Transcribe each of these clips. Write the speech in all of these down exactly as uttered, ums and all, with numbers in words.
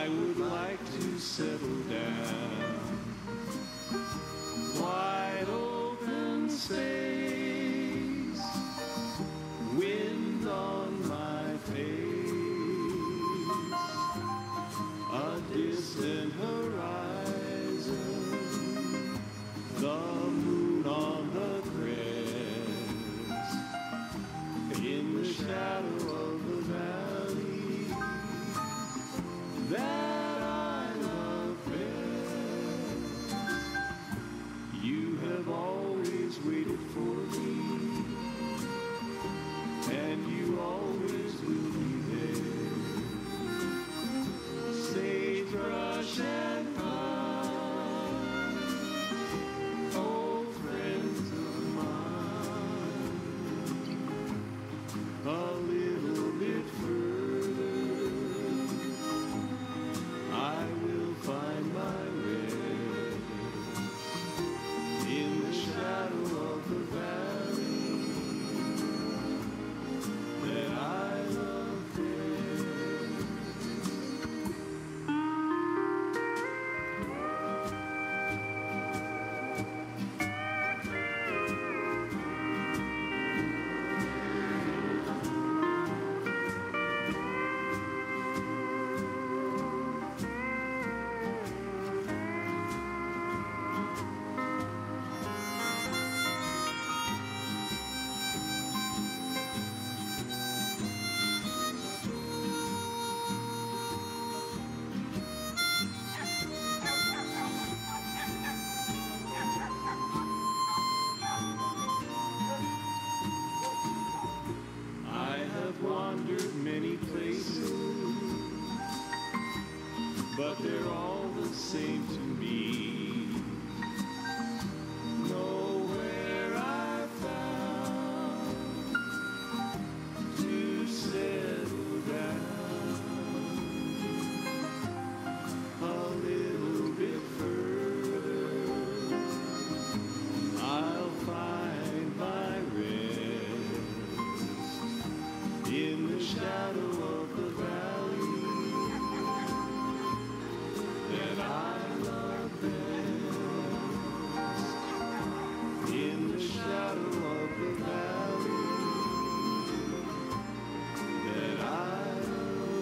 I would like to settle down. Wide open space, wind on my face, a distant horizon, the moon on the crest, in the shadow of the valley that I love best. You have always waited for me, and you always will be there. Sagebrush and pine, old friends of mine. A little bit further, I will find my rest in the shadow of the valley that I love best. I have wandered many places, but they're all the same to me. Nowhere I found to settle down. A little bit further, I'll find my rest in the shadow of the valley that I love best. In the shadow of the valley that I love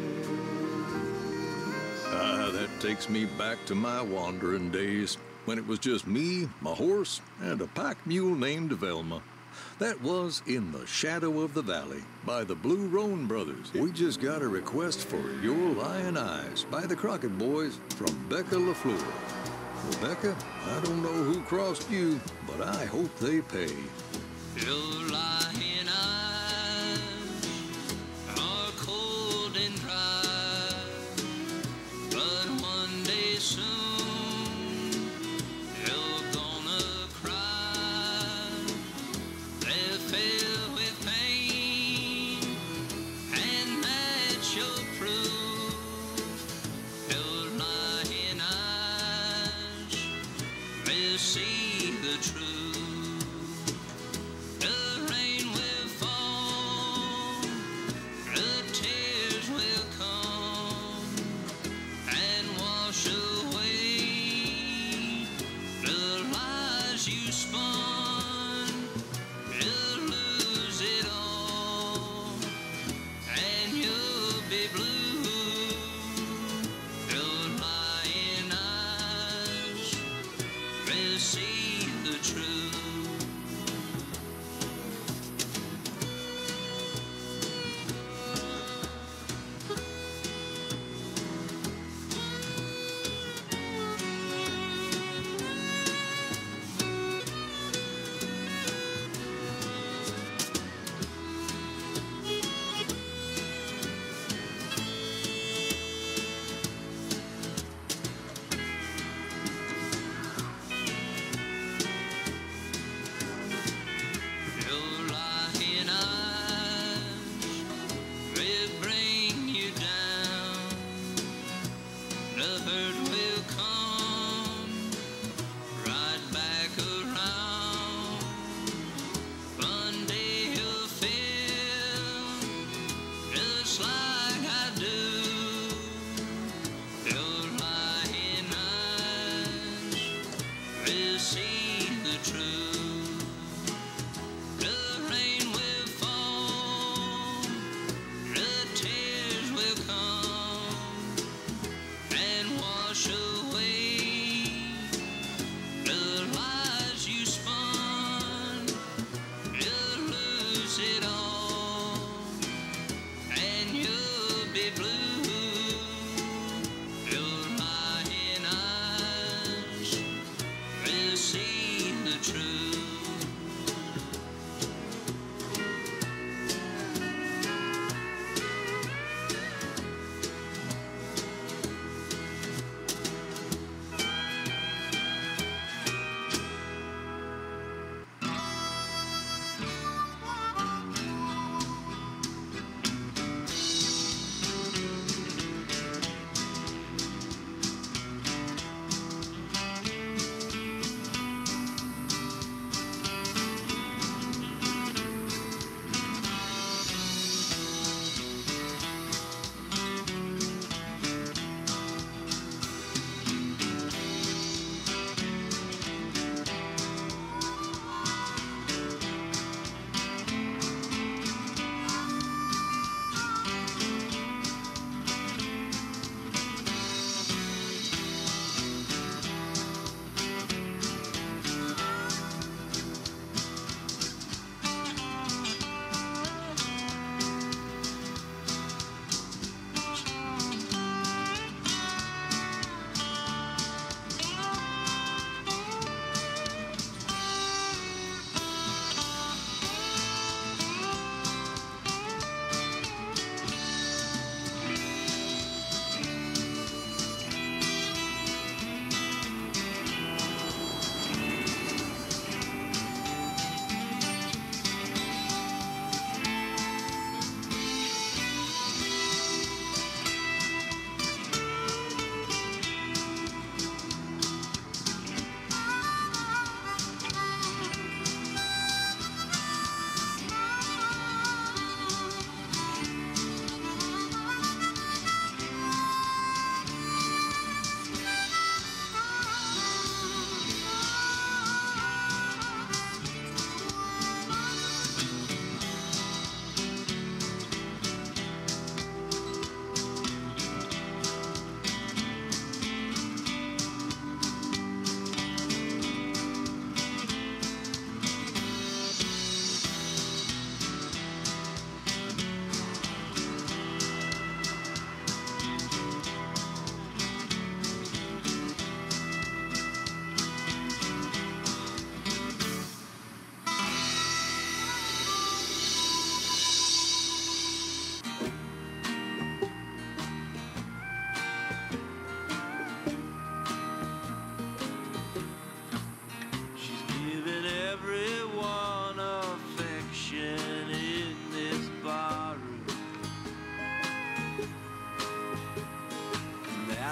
best. Ah, that takes me back to my wandering days, when it was just me, my horse, and a pack mule named Velma. That was In the Shadow of the Valley by the Blue Roan Brothers. We just got a request for Your Lion Eyes by the Crockett Boys from Becca LaFleur. Rebecca, I don't know who crossed you, but I hope they pay. Your lion eyes are cold and dry, but one day soon you're gonna cry. They're filled with pain, and that's your proof. Your lion eyes will see the truth. The rain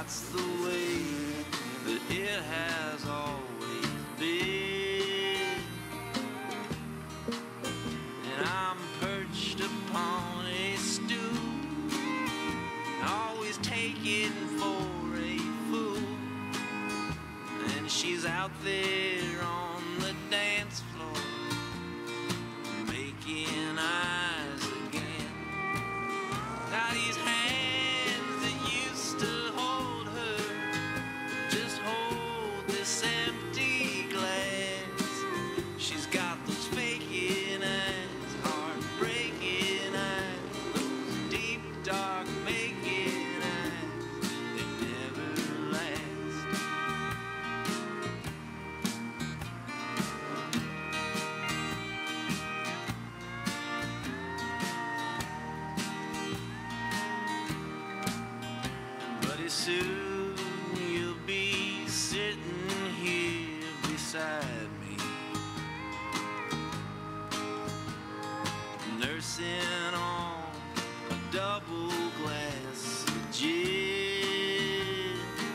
that's the way that it has always been. And I'm perched upon a stool, always taken for a fool. And she's out there on the dance floor, making eyes again. Now these hands that used to hold her just hold this empty glass. She's got those faking eyes, heartbreaking eyes, those deep dark making eyes, they never last. Buddy, soon you'll be sitting here beside me, nursing on a double glass of gin.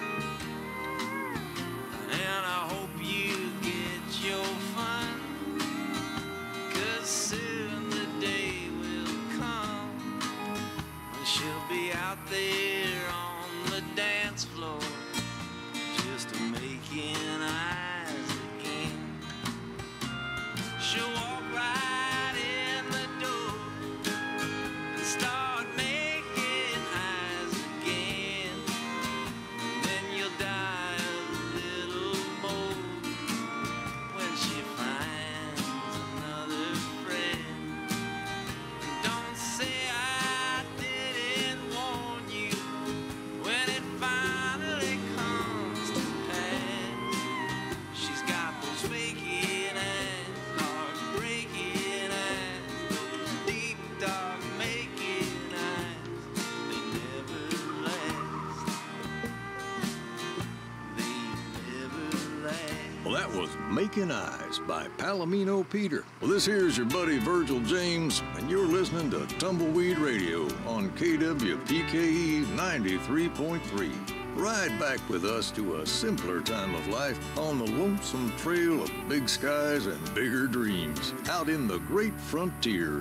And I hope you get your fun, 'cause soon the day will come when she'll be out there on the dance floor, just making eyes again. She'll walk right in the door and start making eyes again. Then you'll die a little more when she finds another friend. And don't say I didn't warn you when it finally comes to pass. She's got those faking eyes, heartbreaking eyes, those deep dark making eyes, they never last. They never last. Well, that was Making Eyes by Palomino Peter. Well, this here's your buddy Virgil James, and you're listening to Tumbleweed Radio on K W P K E ninety-three point three. Ride back with us to a simpler time of life on the lonesome trail of big skies and bigger dreams out in the great frontier.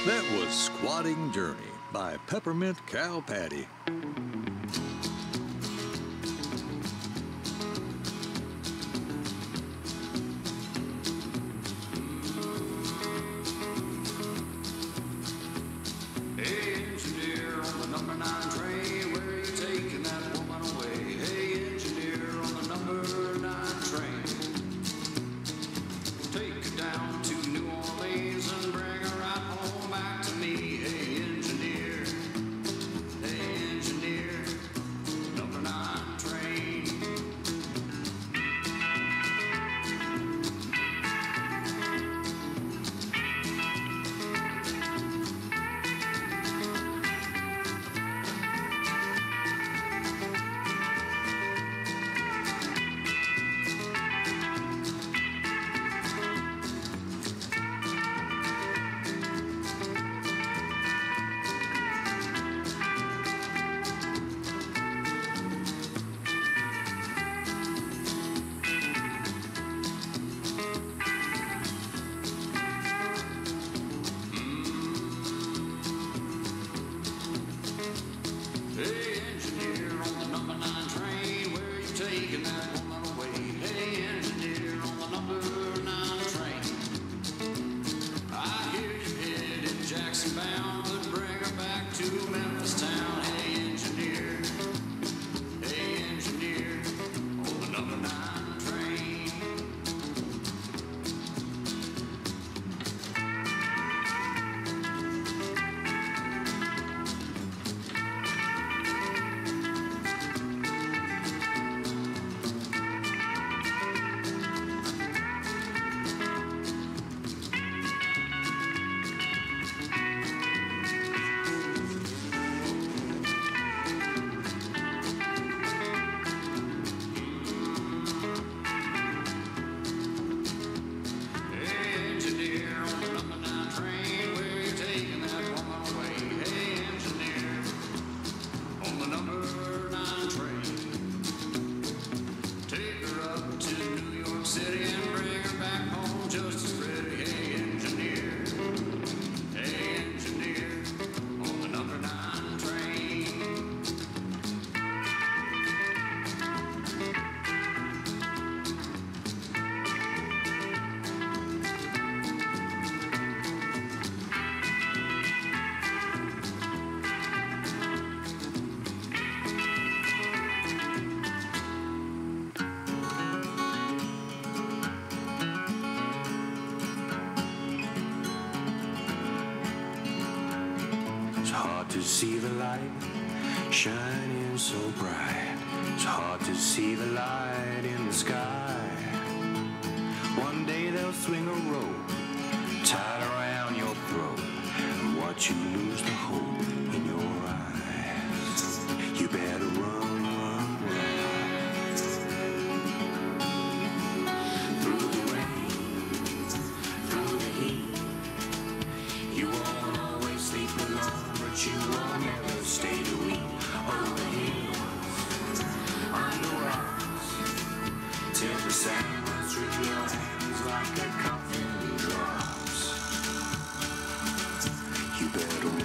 That was Squatting Journey by Peppermint Cow Patty. To see the light shining so bright, it's hard to see the light in the sky. One day they'll swing a rope tied around your throat and watch you lose the hope in your eyes. You better run, run, run through the rain, through the heat. You won't always sleep alone, but you will never stay to eat. Over hills, under rocks, till the sand runs through your hands like a coffin drops. You better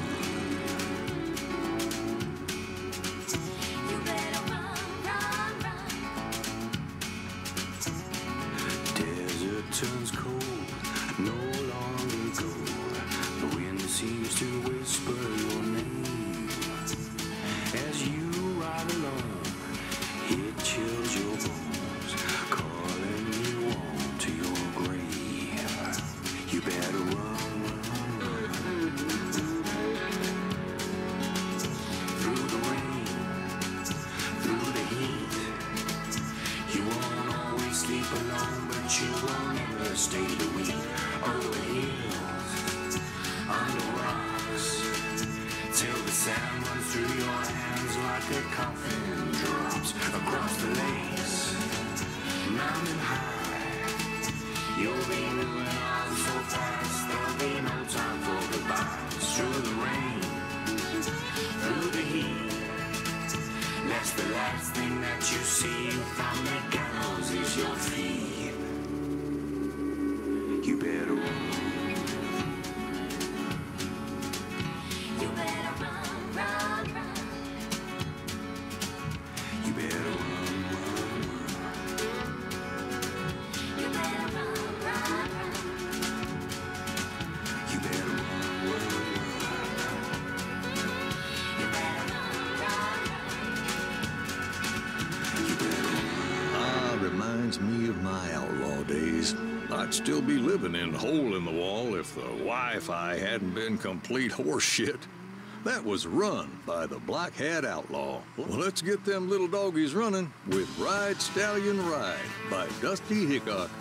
I'd still be living in Hole in the Wall if the Wi-Fi hadn't been complete horseshit. That was Run by the Black Hat Outlaw. Well, let's get them little doggies running with Ride Stallion Ride by Dusty Hickok.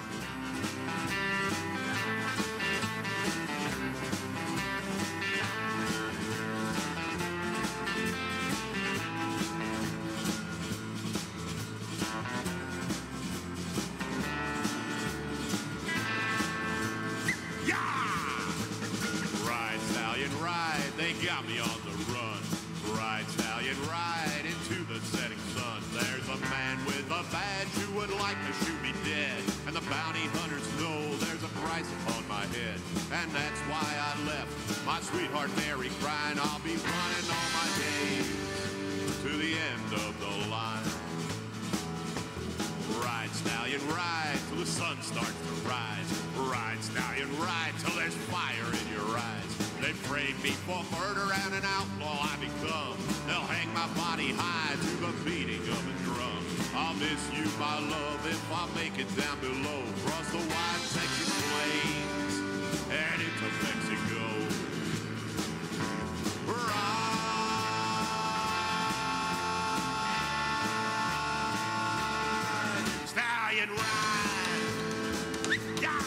Got me on the run. Ride, stallion, ride into the setting sun. There's a man with a badge who would like to shoot me dead. And the bounty hunters know there's a price upon my head. And that's why I left my sweetheart Mary crying. I'll be running all my days to the end of the line. Ride, stallion, ride till the sun starts to rise. Ride, stallion, ride till there's fire in your eyes. They framed me for murder and an outlaw I become. They'll hang my body high to the beating of a drum. I'll miss you, my love, if I make it down below. Cross the wide Texas plains and into Mexico. Ride, stallion, ride. Yeah!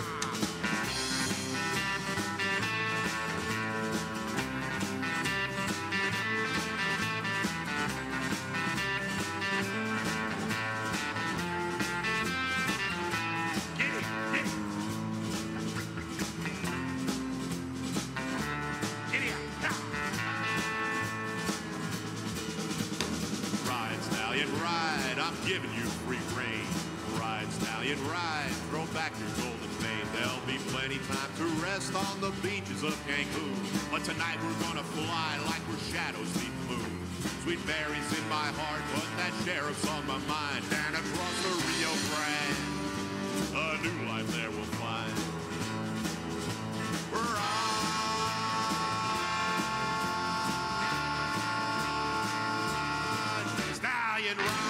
I'm giving you free rein. Ride, stallion, ride. Throw back your golden mane. There'll be plenty time to rest on the beaches of Cancun. But tonight we're gonna fly like we're shadows beneath the moon. Sweet Mary's in my heart, but that sheriff's on my mind. And across the Rio Grande, a new life there we'll find. Ride, stallion, ride.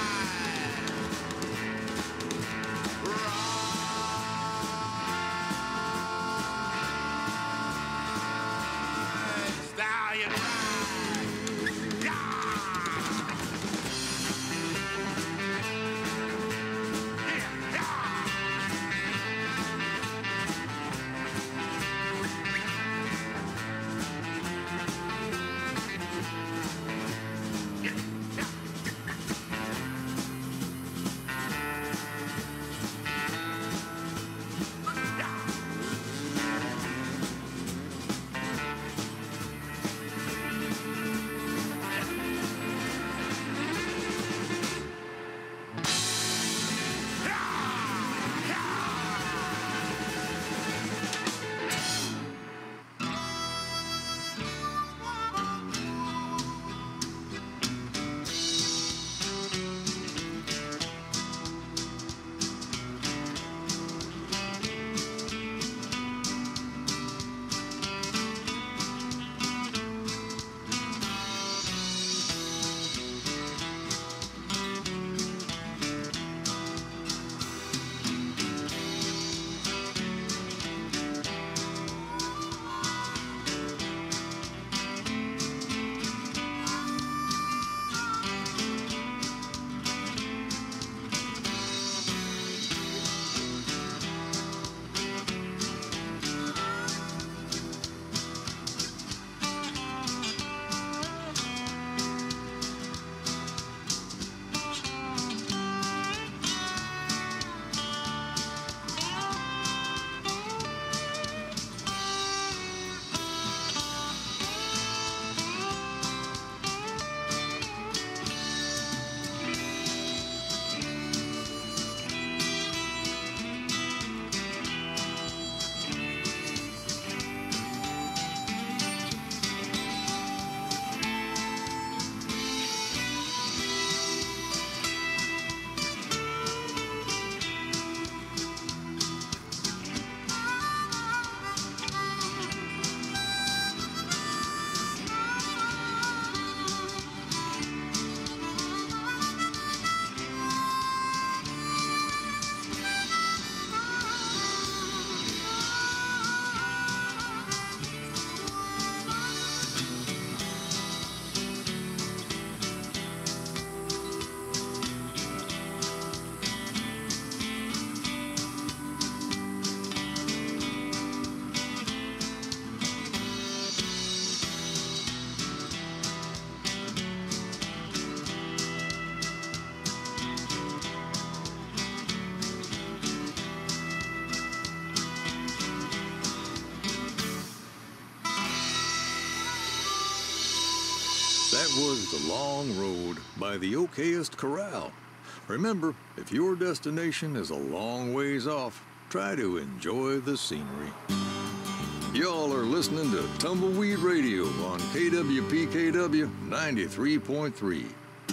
was The Long Road by the Okayest Corral. Remember, if your destination is a long ways off, try to enjoy the scenery. Y'all are listening to Tumbleweed Radio on K W P K W ninety-three point three.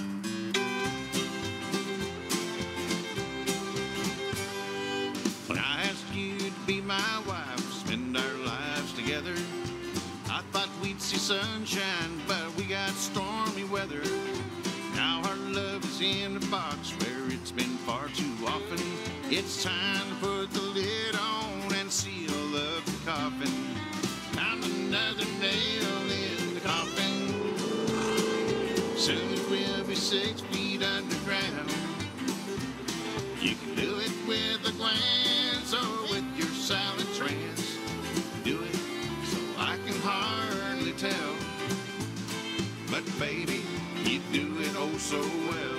When I asked you to be my wife, spend our lives together, I thought we'd see sunshine, but we got stormy weather. Now our love is in a box where it's been far too often. It's time to put the lid on and seal up the coffin. Found another nail in the coffin. Soon it will be six feet underground. You can do it with a glance or with your silent trance. Do it so I can hardly tell. But baby, you do it oh so well.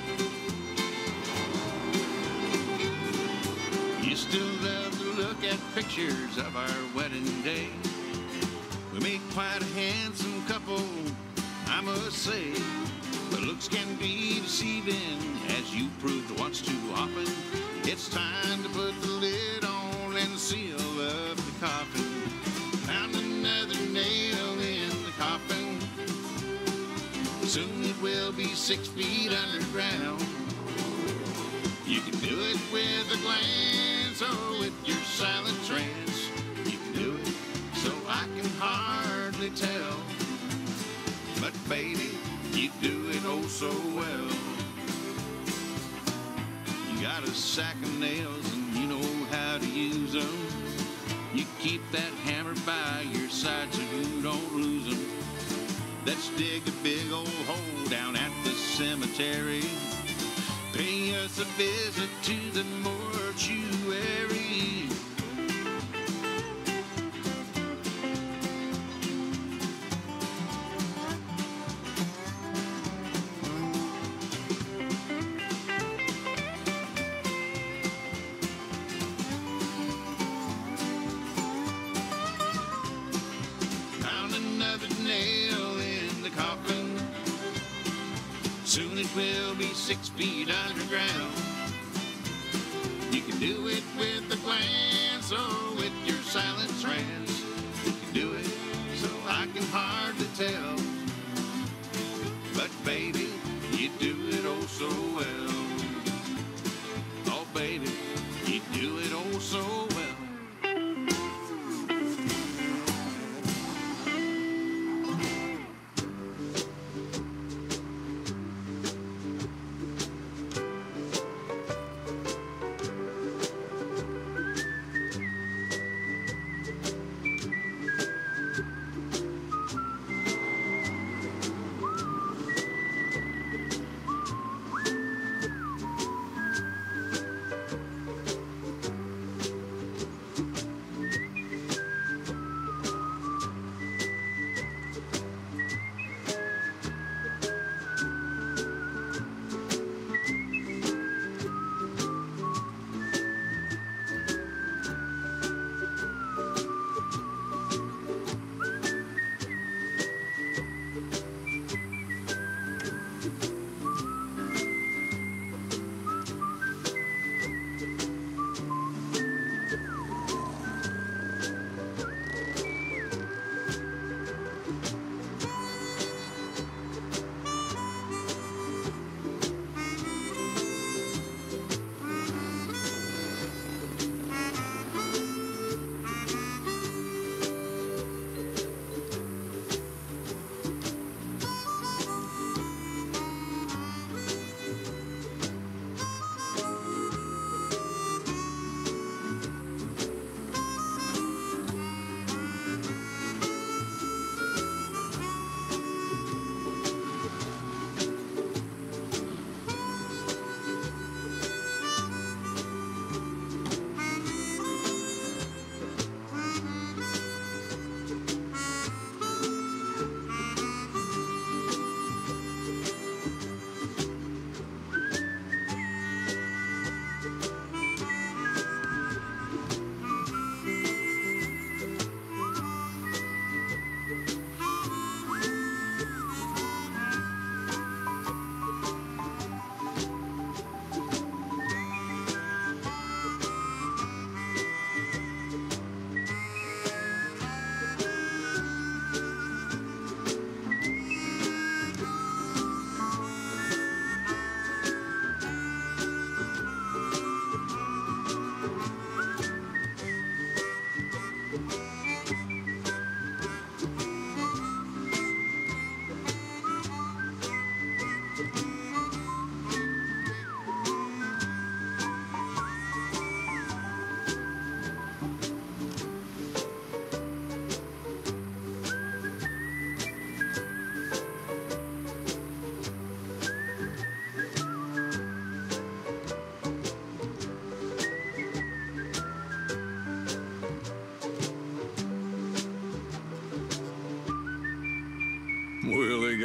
You still love to look at pictures of our wedding day. We make quite a handsome couple, I must say. But looks can be deceiving, as you proved once too often. It's time to put the lid on and seal up the coffin. Found another nail in the coffin. Soon it will be six feet underground. You can do it with a glance or with your silent trance. You can do it so I can hardly tell. But baby, you do it oh so well. You got a sack of nails and you know how to use them. You keep that hammer by your side so you don't lose them. Let's dig a big old hole down at the cemetery. Pay us a visit to the mortuary. Found another nail in the coffin. Soon it will be six feet underground. You can do it with a glance or with your silent trance. You can do it so I can hardly tell. But baby, you do it oh so well. Oh baby, you do it oh so well.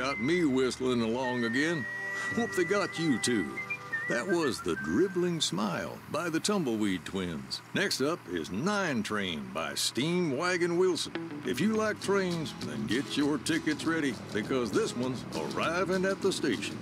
got me whistling along again. Hope they got you too. That was The Dribbling Smile by the Tumbleweed Twins. Next up is Nine Train by Steam Wagon Wilson. If you like trains, then get your tickets ready, because this one's arriving at the station.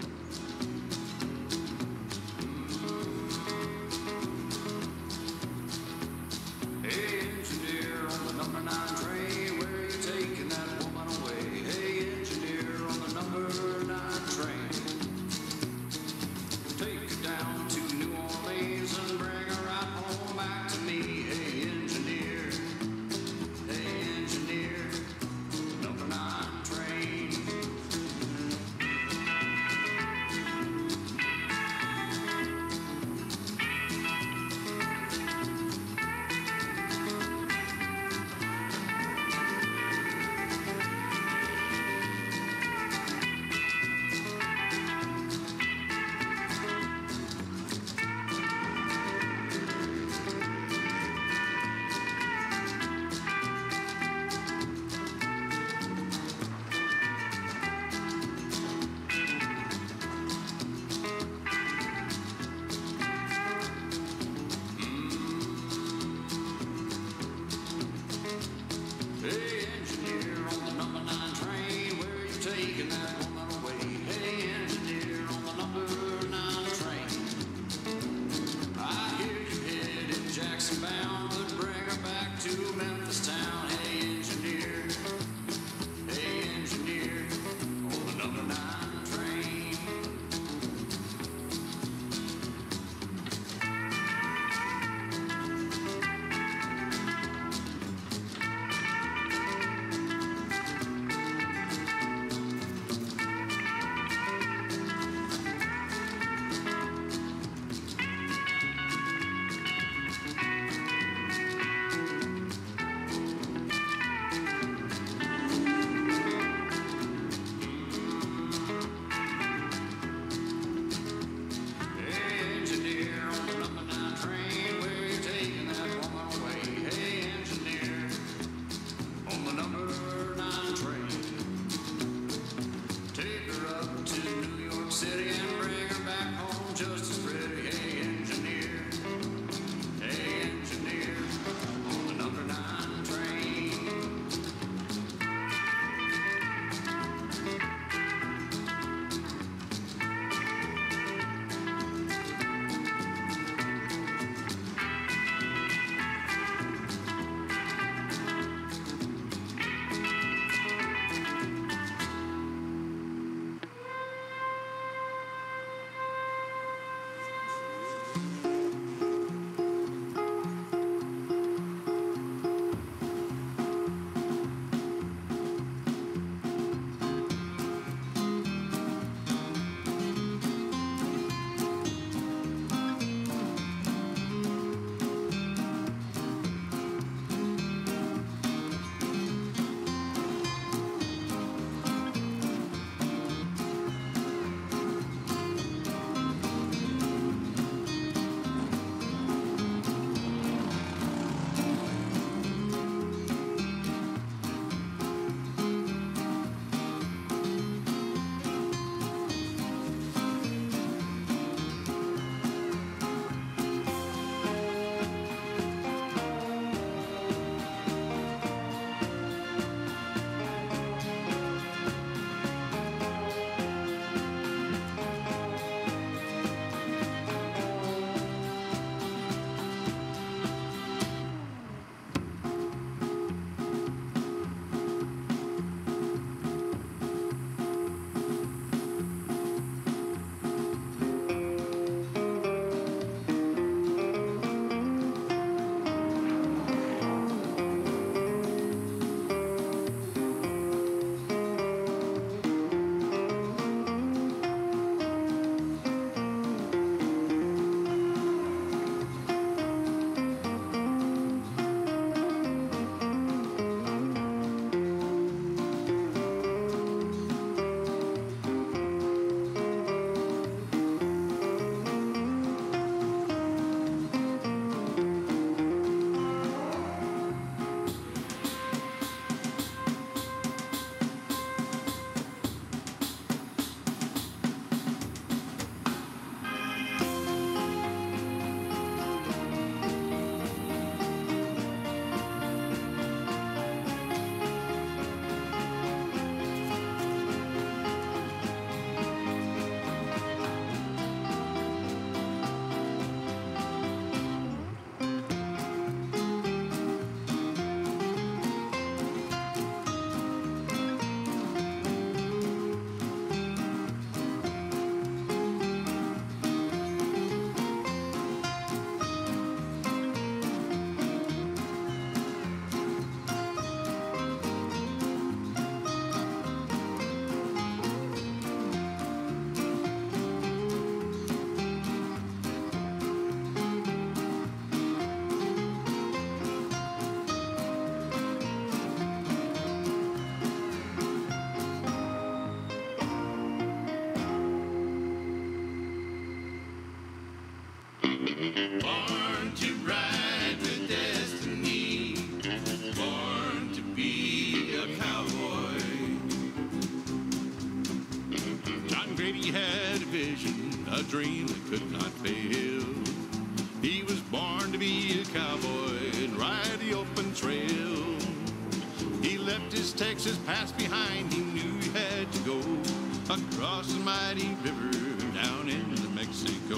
vision, a dream that could not fail. He was born to be a cowboy and ride the open trail. He left his Texas past behind, he knew he had to go across the mighty river down into Mexico.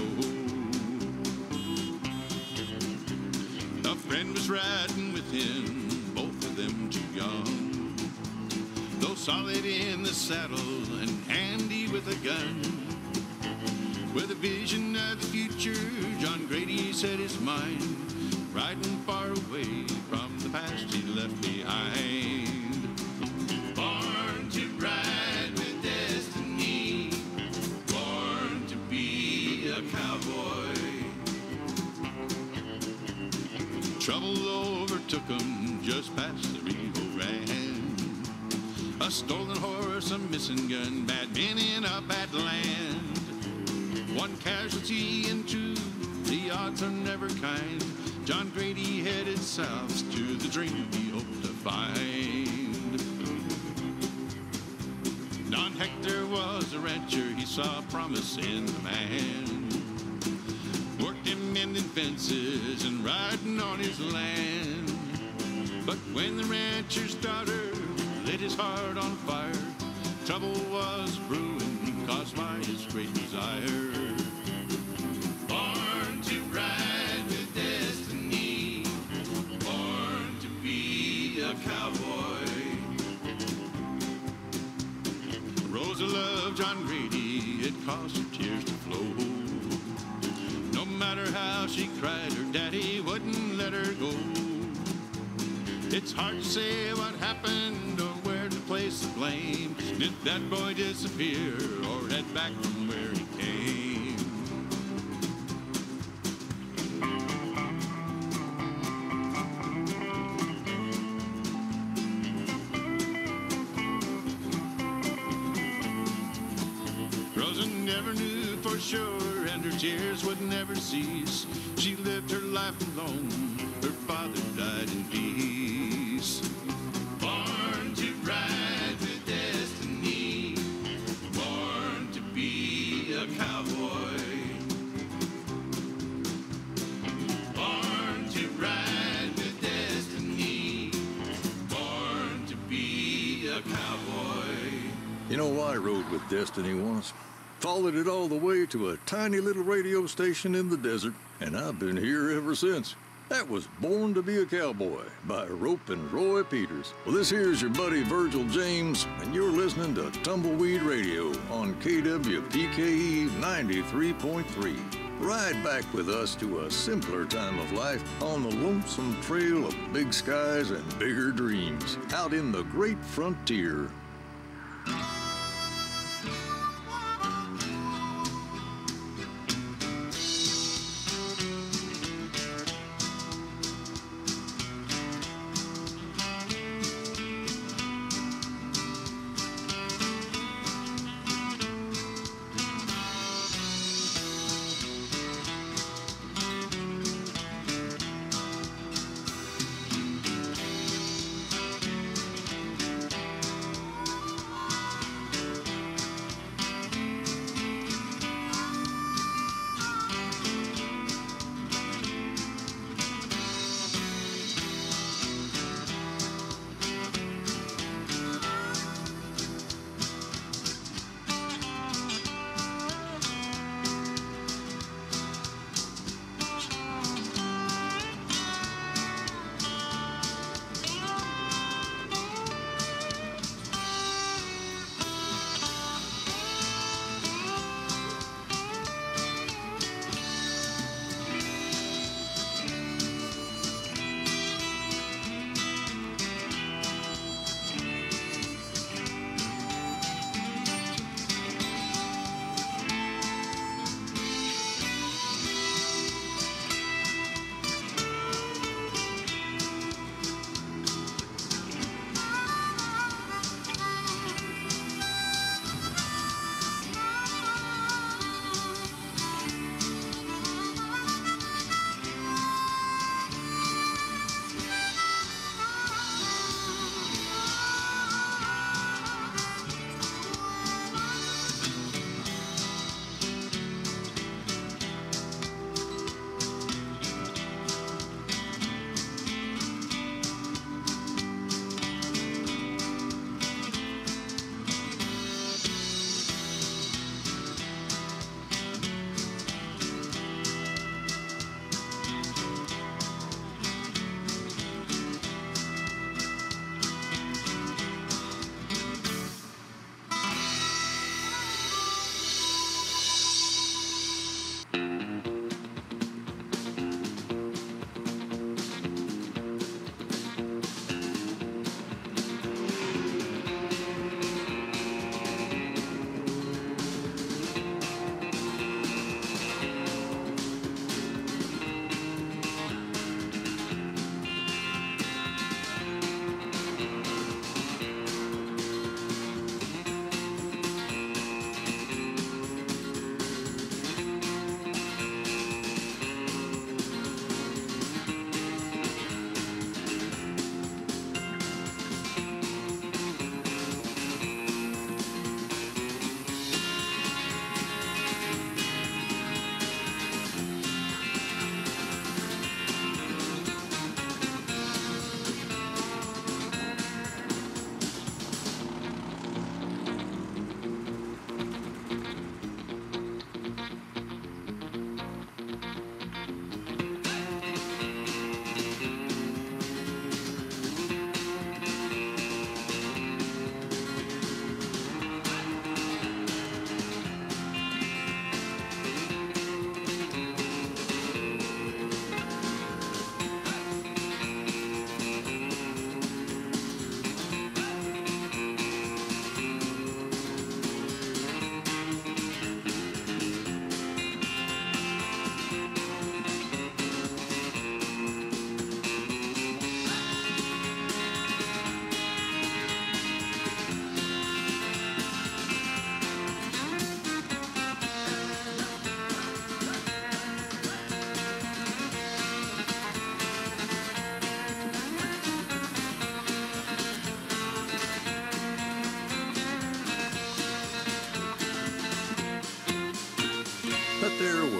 A friend was riding with him, both of them too young, though solid in the saddle and handy with a gun. With a vision of the future, John Grady set his mind, riding far away from the past he left behind. Born to ride with destiny, born to be a cowboy. Trouble overtook him just past the Rio Grande. A stolen horse, a missing gun, bad men in a bad land. One casualty and two, the odds are never kind. John Grady headed south to the dream he hoped to find. Don Hector was a rancher, he saw promise in the man. Worked him mending fences and riding on his land. But when the rancher's daughter lit his heart on fire, trouble was brewing caused by his great desire. Born to ride with destiny, born to be a cowboy. Rosa loved John Grady, it caused her tears to flow. No matter how she cried, her daddy wouldn't let her go. It's hard to say what happened or where to place the blame. Did that boy disappear or head back from where he came? Rosa never knew for sure, and her tears would never cease. She lived her life alone, her father died in peace. Born to ride with destiny, born to be a cowboy. Born to ride with destiny, born to be a cowboy. You know, I rode with destiny once. Followed it all the way to a tiny little radio station in the desert, and I've been here ever since. That was Born to be a Cowboy by Rope and Roy Peters. Well, this here's your buddy Virgil James, and you're listening to Tumbleweed Radio on K W P K E ninety-three point three. Ride back with us to a simpler time of life on the lonesome trail of big skies and bigger dreams, out in the great frontier.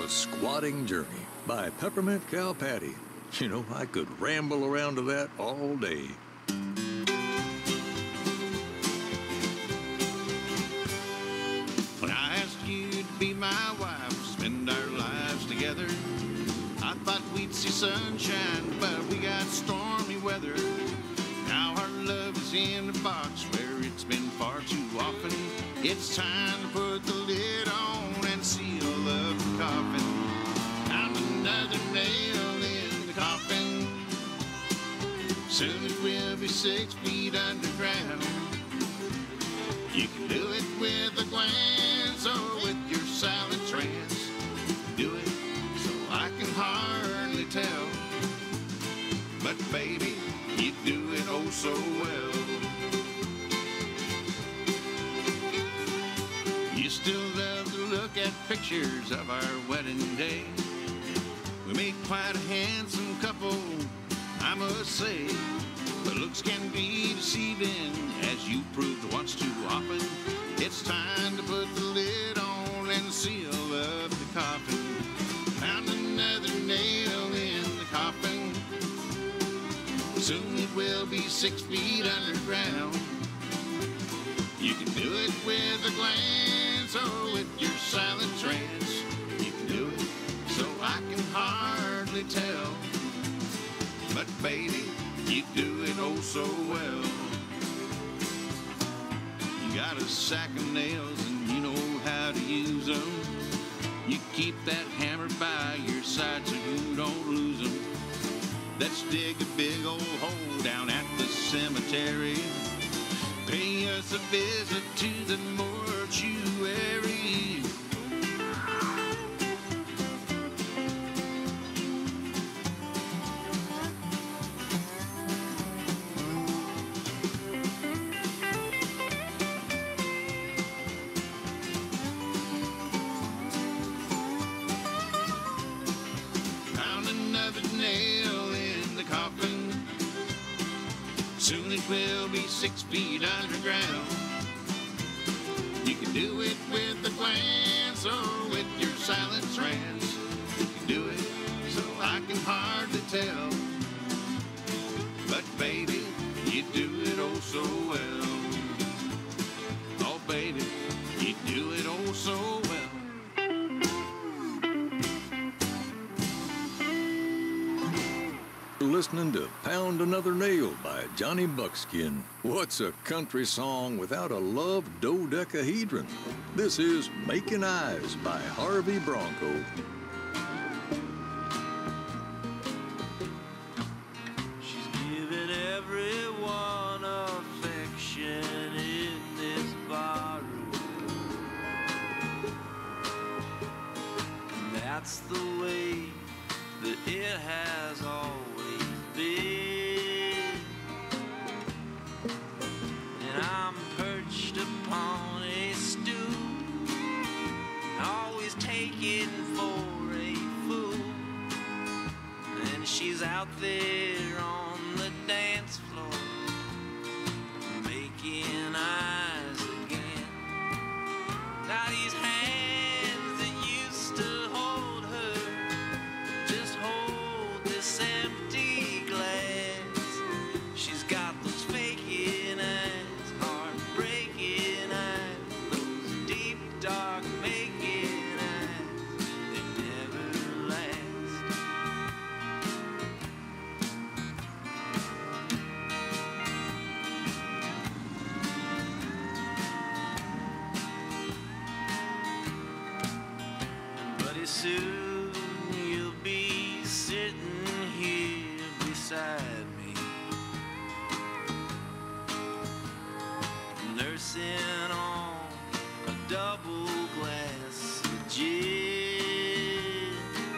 The Squatting Journey by Peppermint Cow Patty. You know, I could ramble around to that all day. When I asked you to be my wife, spend our lives together, I thought we'd see sunshine, but we got stormy weather. Now our love is in a box where it's been far too often. It's time to put the lid on and seal up the coffin. Found another nail in the coffin. Soon it will be six feet underground. You can do it with a glance or with your silent trance. Do it so I can hardly tell. But baby, you do it oh so well. You still love to look at pictures of our wedding day. We made quite a handsome couple, I must say. But looks can be deceiving, as you proved once too often. It's time to put the lid on and seal up the coffin. Found another nail in the coffin. Soon it will be six feet underground. You can do it with a glance or with your silent trance. You can do it so I can hardly tell. But baby, you do it oh so well. You got a sack of nails and you know how to use them. You keep that hammer by your side so you don't lose them. Let's dig a big old hole down at the cemetery. Pay us a visit to the mortuary. Found another nail in the coffin. Soon it will be six feet underground. You can do it with a glance or with your silent trance. You can do it so I can hardly tell. But baby, you do it oh so well. Oh baby, you do it oh so well. Listening to Pound Another Nail by Johnny Buckskin. What's a country song without a love dodecahedron? This is Making Eyes by Harvey Bronco. She's giving everyone affection in this barroom. And that's the way that it has always been. And I'm perched upon a stool, always taken for a fool. And she's out there on the dance floor, making eyes again. Now these hands that used to hold her just hold this empty glass. She's got those faking eyes, heartbreaking eyes, those deep dark making eyes that never last. Buddy, soon you'll be sitting here beside me, nursing on a double glass of gin.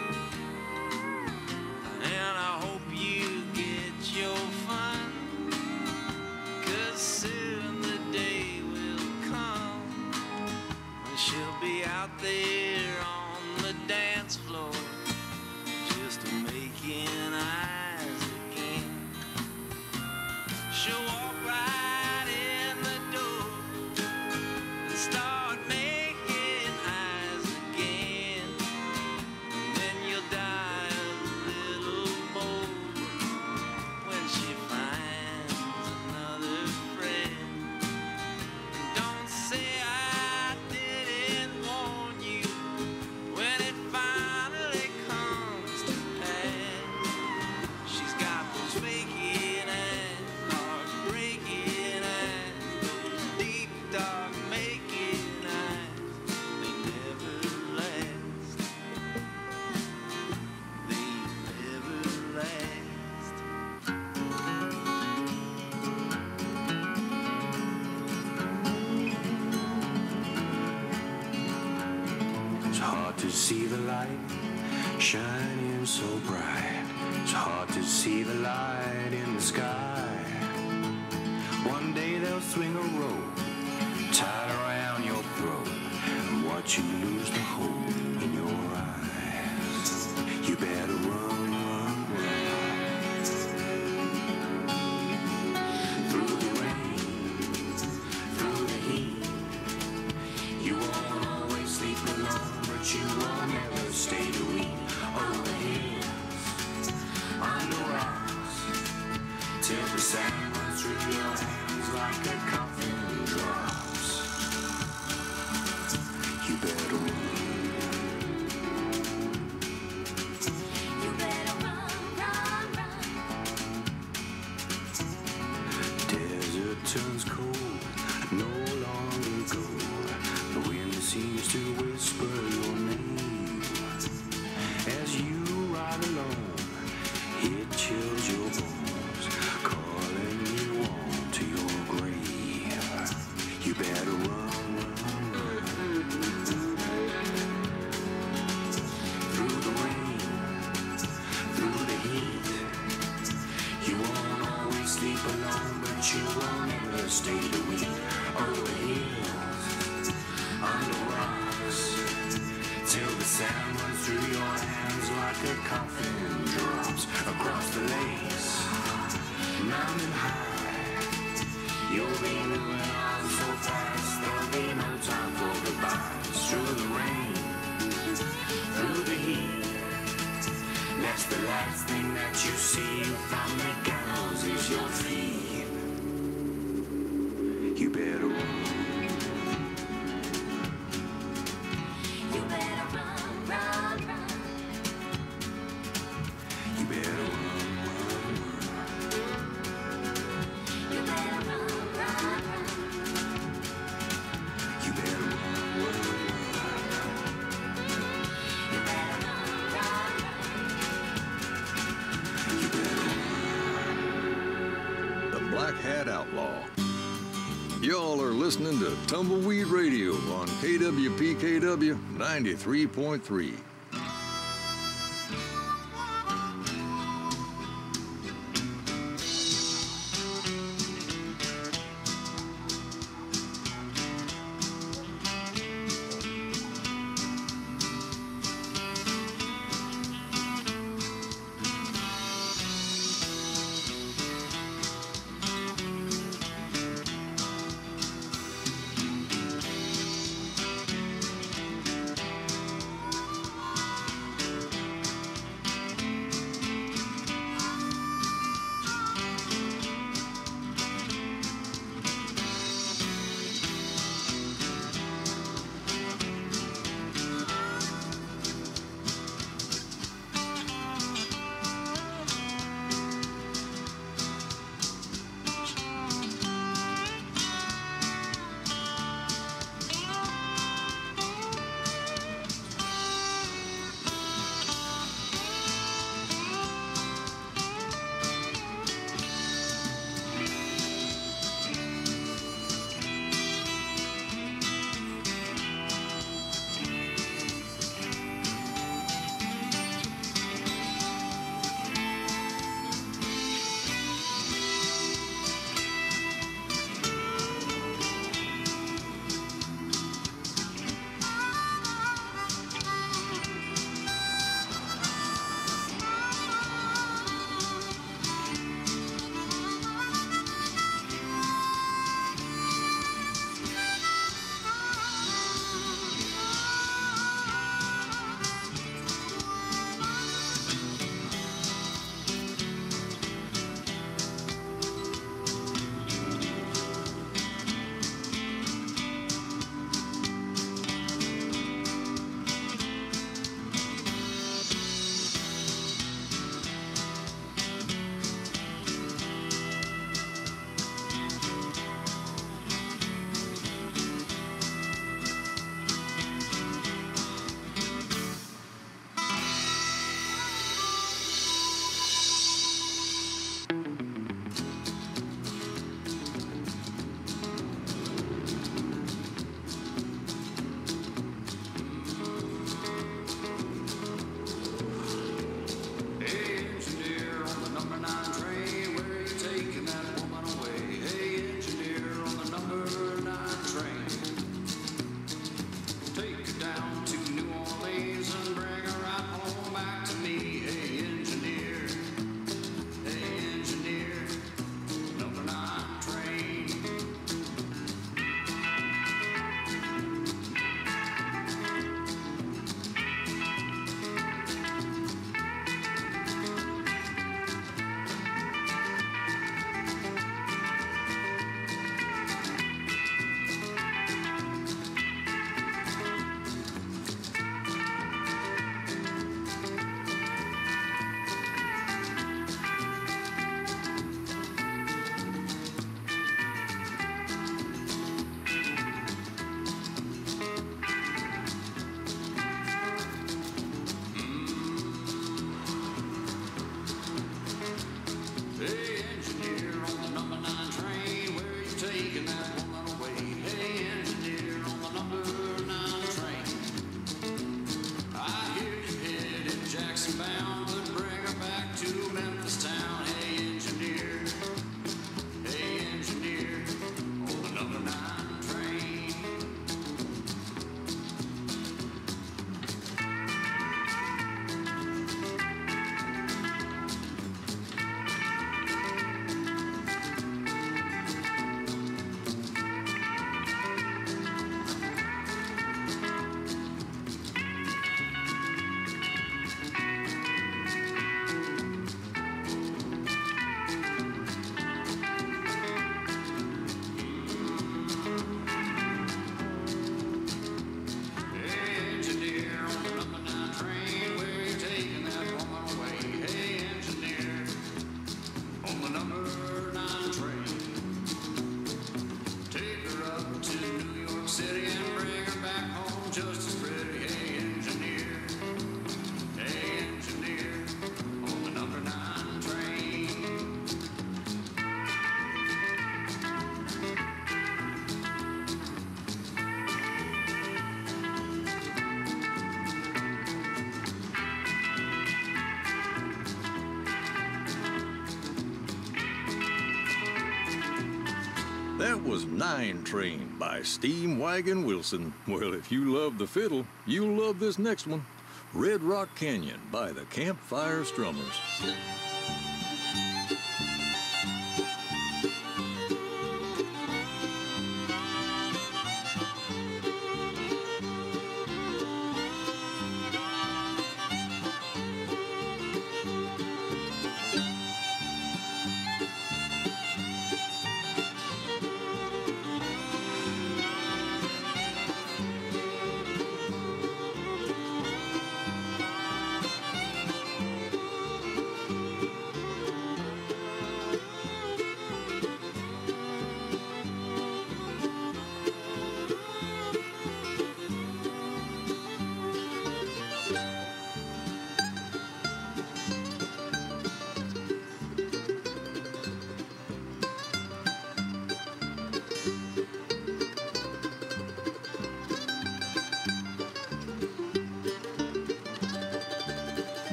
And I hope you get your fun, 'cause soon the day will come when she'll be out there on the dance floor, just making eyes again. She'll walk right in the door and start making hard to see the light shining so bright. It's hard to see the light in the sky. One day they'll swing a rope tied around your throat and watch you lose the hope in your eyes. You better run, run, run. Through the rain, through the heat. You won't always sleep alone, but you won't ever stay to eat. Over hills, under rocks, till the sand runs through your hands like a coffin drops. You better run. You better run, run, run. Desert turns cold, no longer gold. The wind seems to whisper your name. As you ride along, it chills your bones, calling you on to your grave. You better run, run, run. Through the rain, through the heat. You won't always sleep alone, but you won't ever stay to eat. Over hills, under rocks, till the sand runs through your hands like a coffin drops across the lakes, mountain high. You'll be moving on so fast, there'll be no time for goodbyes. Through the rain, through the heat. That's the last thing that you see from the gallows is your feet. You better run. You better run, run, run. You better run, run, run. You better run, run, run. You better run, run, run. You better run, run, run. You better run. The Black Hat Outlaw. Y'all are listening to Tumbleweed Radio on K W P K W ninety-three point three. That was Nine Train by Steam Wagon Wilson. Well, if you love the fiddle, you'll love this next one. Red Rock Canyon by the Campfire Strummers.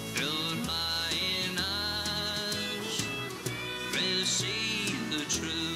See the truth.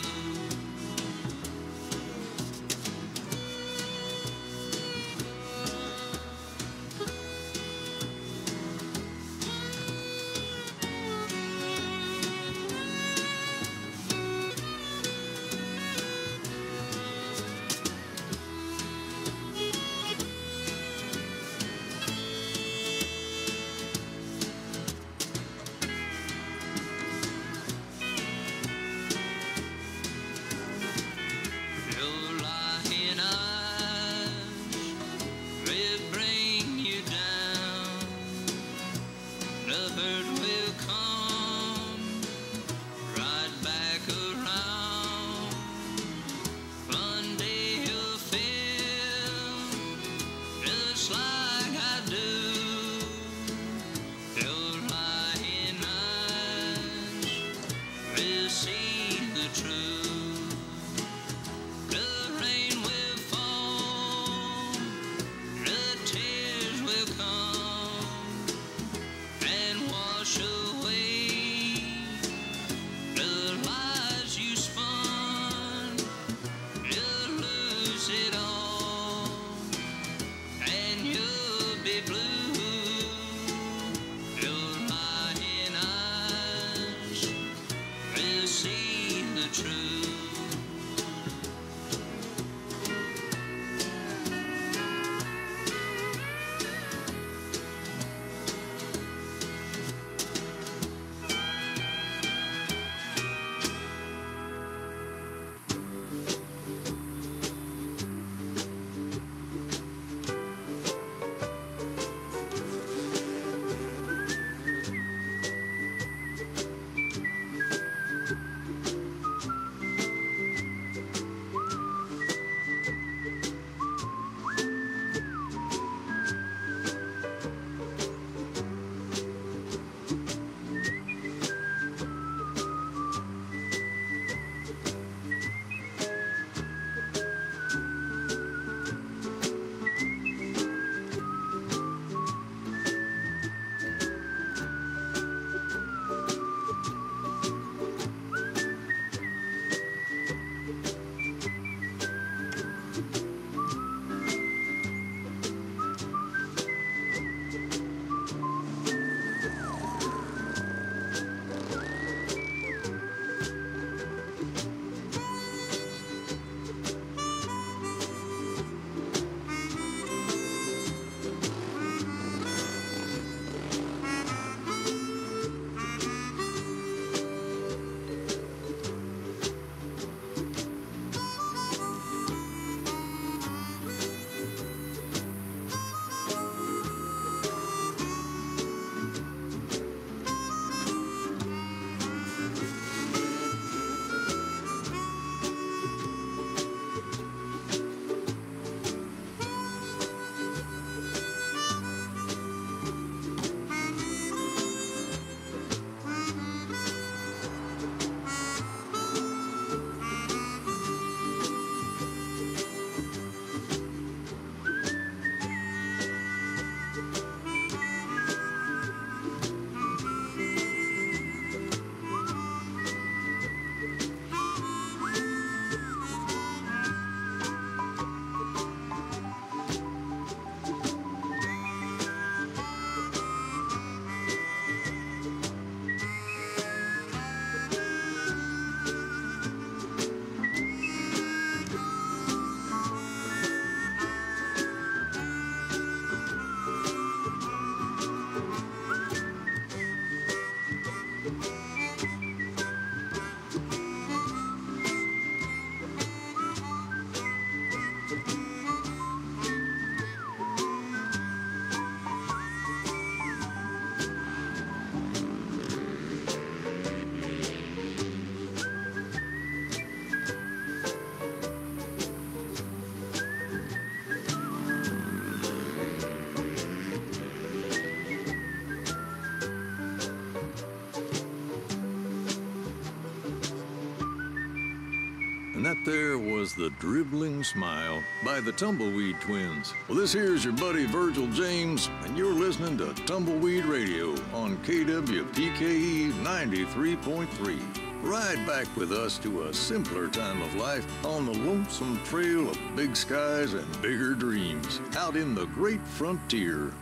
And that there was The Dribbling Smile by the Tumbleweed Twins. Well, this here's your buddy Virgil James, and you're listening to Tumbleweed Radio on K W P K E ninety-three point three. Ride back with us to a simpler time of life on the lonesome trail of big skies and bigger dreams, out in the great frontier.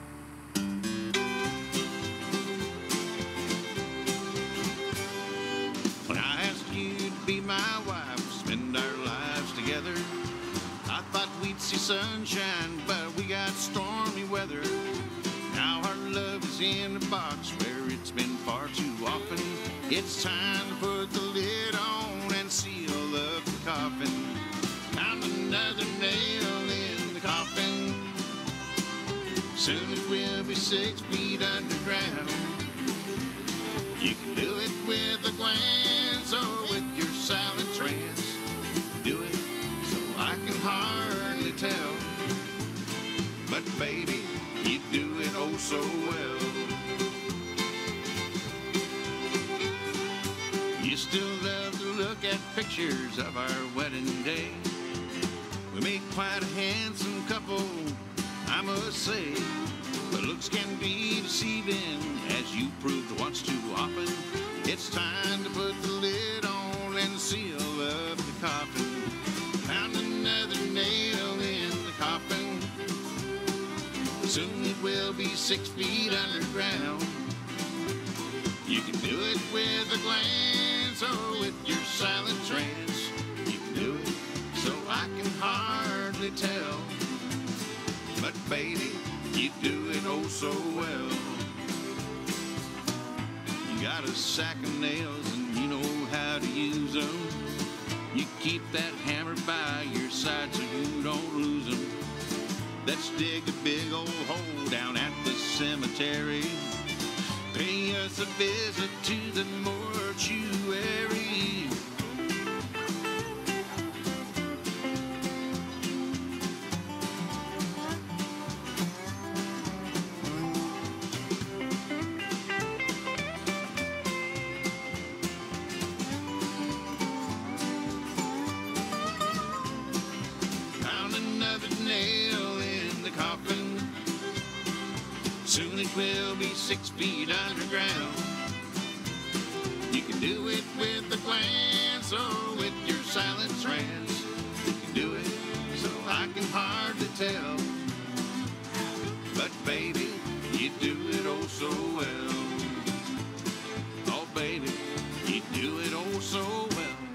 When I asked you to be my wife, spend our lives together, I thought we'd see sunshine, but we got stormy weather. Now our love is in a box where it's been far too often. It's time to put the lid on and seal up the coffin. Found another nail in the coffin. Soon it will be six feet underground. You can do it with a glance or with your silent trance. Do it so I can hardly tell. But baby, you do it oh so well. You still love to look at pictures of our wedding day. We made quite a handsome couple, I must say. But looks can be deceiving, as you proved once too often. It's time to put the lid on and seal up the coffin. Found another nail in the coffin. Soon it will be six feet underground. You can do it with a glance or with your silent trance. You can do it so I can hardly tell. But baby, you do it oh so well. You got a sack of nails and you know how to use them. You keep that hammer by your side so you don't lose them. Let's dig a big old hole down at the cemetery. Pay us a visit to the mortuary. Found another nail in the coffin. Soon it will be six feet underground. You can do it with a glance or with your silent trance. You can do it so I can hardly tell. But baby, you do it oh so well. Oh baby, you do it oh so well.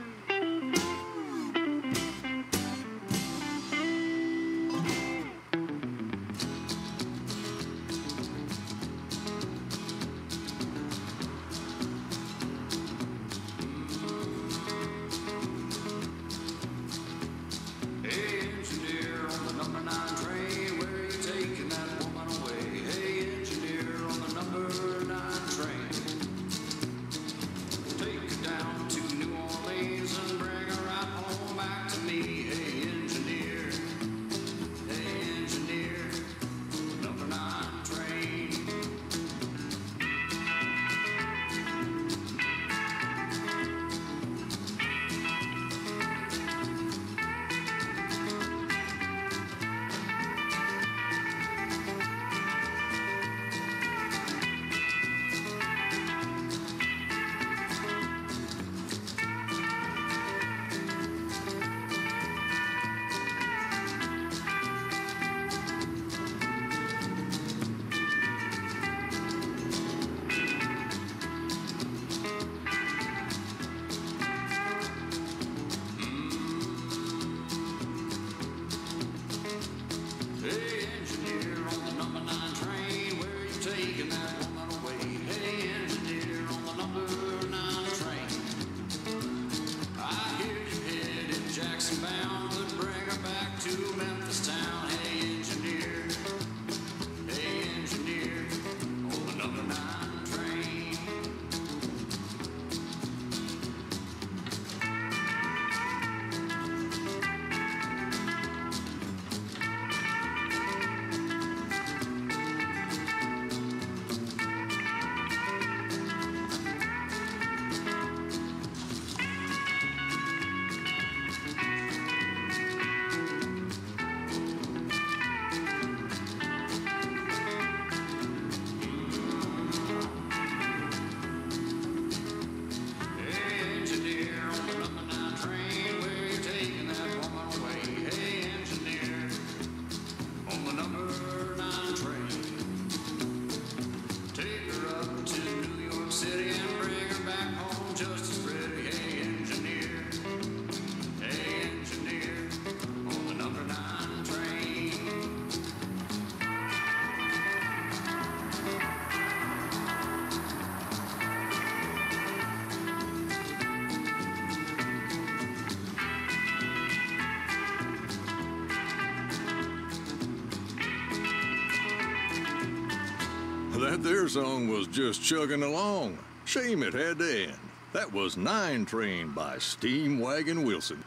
Hey, engineer on the number nine train, where are you taking that woman away? Hey, engineer on the number nine That there song was just chugging along. Shame it had to end. That was Nine Train by Steam Wagon Wilson.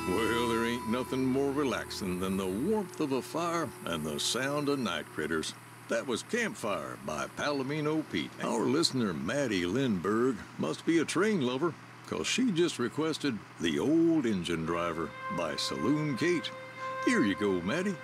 Well, there ain't nothing more relaxing than the warmth of a fire and the sound of night critters. That was Campfire by Palomino Pete. Our listener, Maddie Lindbergh, must be a train lover, 'cause she just requested The Old Engine Driver by Saloon Kate. Here you go, Maddie.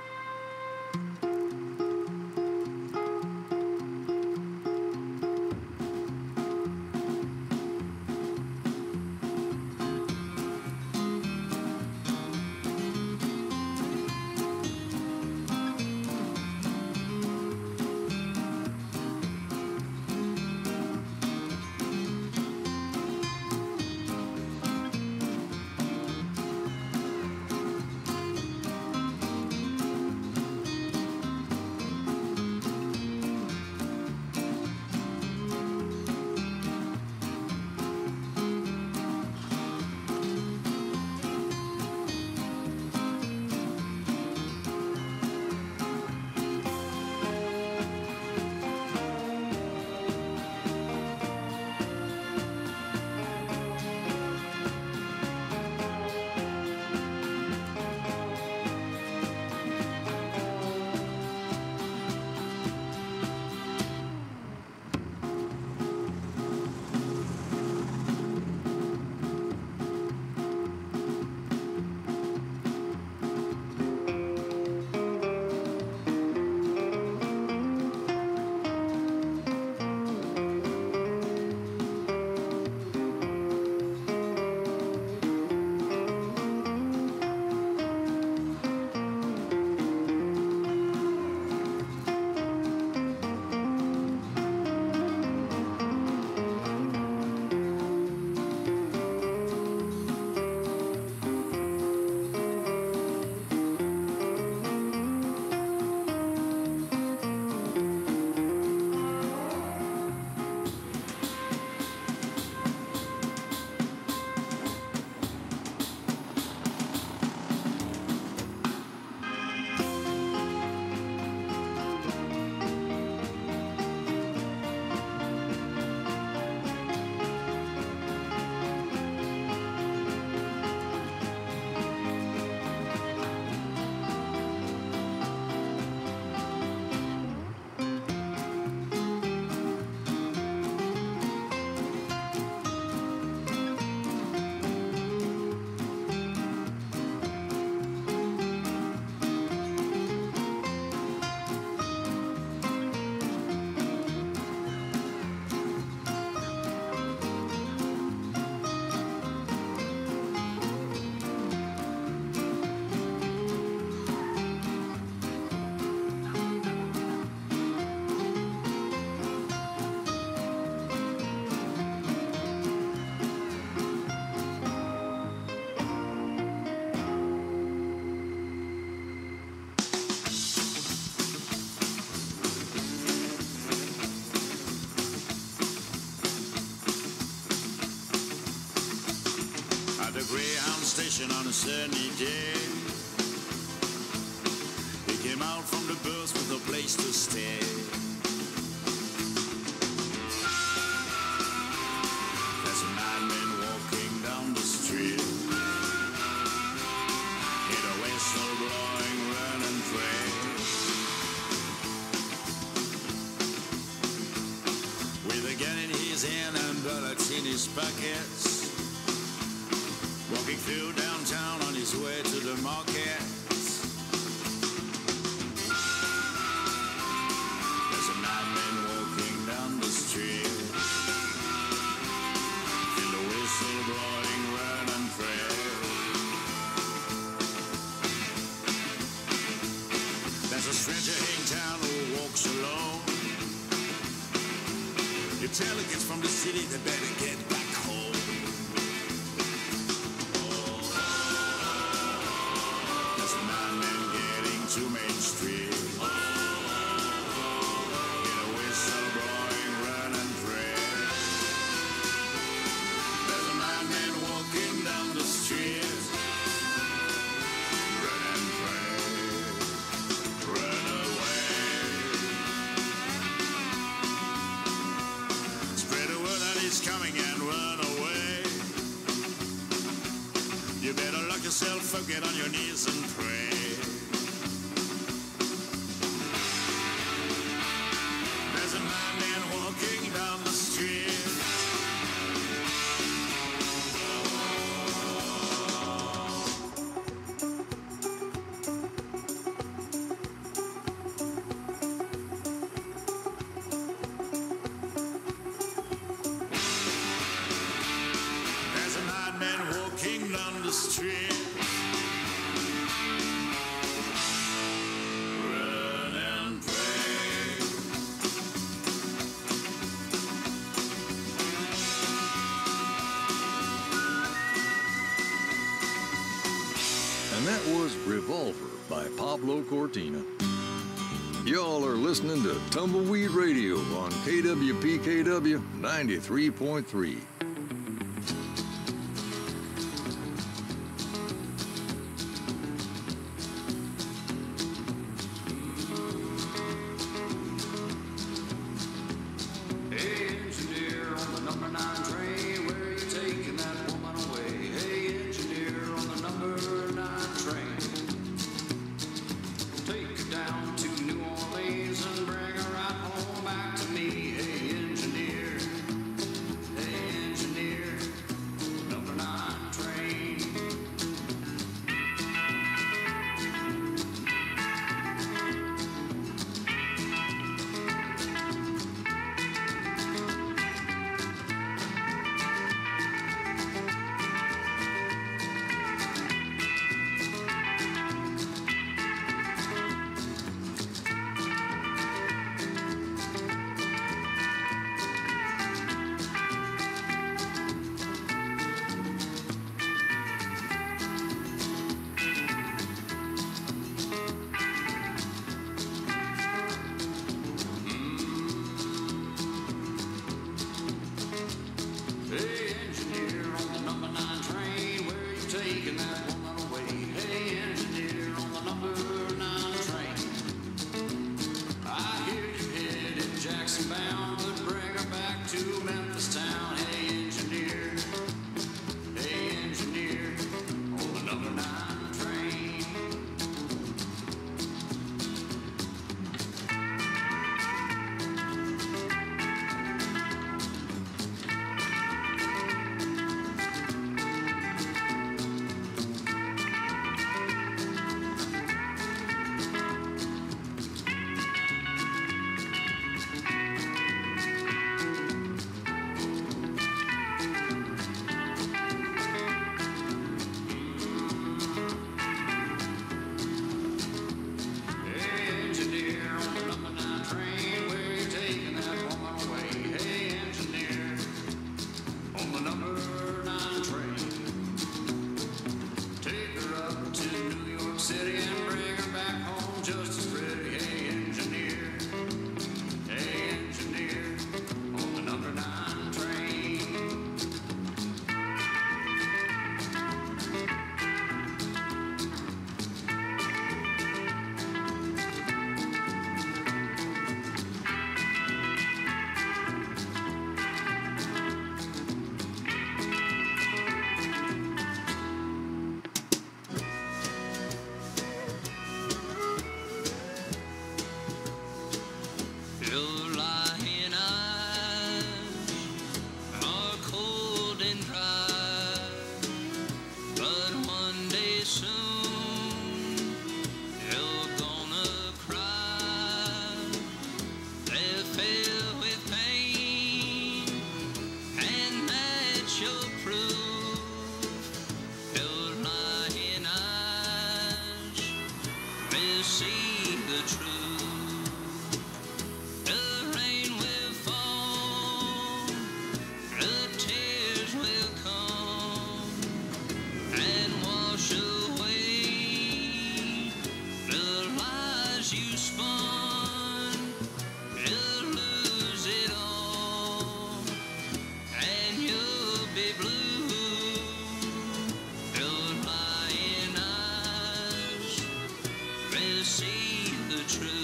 Greyhound station on a sunny day. He came out from the bus with a place to stay. There's a madman walking down the street. Hear the whistle blowing, run and pray. With a gun in his hand and bullets in his pockets. Walking through downtown on his way to the market. There's a madman walking down the street. Feel the whistle blowing, run and pray. There's a stranger in town who walks alone. You tell the kids from the city they better get back home. To Main Street. Get a whistle blowing, run and pray. There's a madman walking down the street. Run and pray. Run away. Spread the word that he's coming and You better lock yourself up, get on your knees and pray. There's a madman walking down the street. There's a madman walking down the street. Run and pray. And that was Revolver by Pablo Cortina. Y'all are listening to Tumbleweed Radio on K W P K W ninety-three point three. Hey, engineer on the number nine train, where you taking that woman away? Hey, engineer on the number nine train, take her down to New Orleans and bring her right home back to me. Hey, engineer, hey, engineer, number nine train. Hey, engineer on the number nine train, where you taking that woman away? Hey, engineer on the number nine train, I hear you headed Jackson bound, but bring her back to Memphis town. Hey, engineer, hey, engineer on the number nine train. Hey, engineer on the number nine train, where you taking that woman away? Hey, engineer on the number nine train, take her up to New York City and bring her back home just as pretty. Hey, engineer, hey, engineer on the number nine train. Your lying eyes are cold and dry, but one day soon you're gonna cry. They're filled with pain, and that's your proof. Your lying eyes will see the truth. The rain will fall, the tears will come and wash away the lies you spun. You'll lose it all, and you'll be blue. Your lying eyes will see the truth.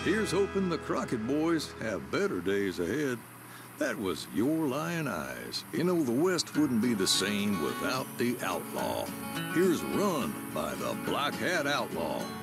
here's hoping the Crockett boys have better days ahead. That was Your Lion Eyes. You know, the West wouldn't be the same without the outlaw. Here's Run by the Black Hat Outlaw.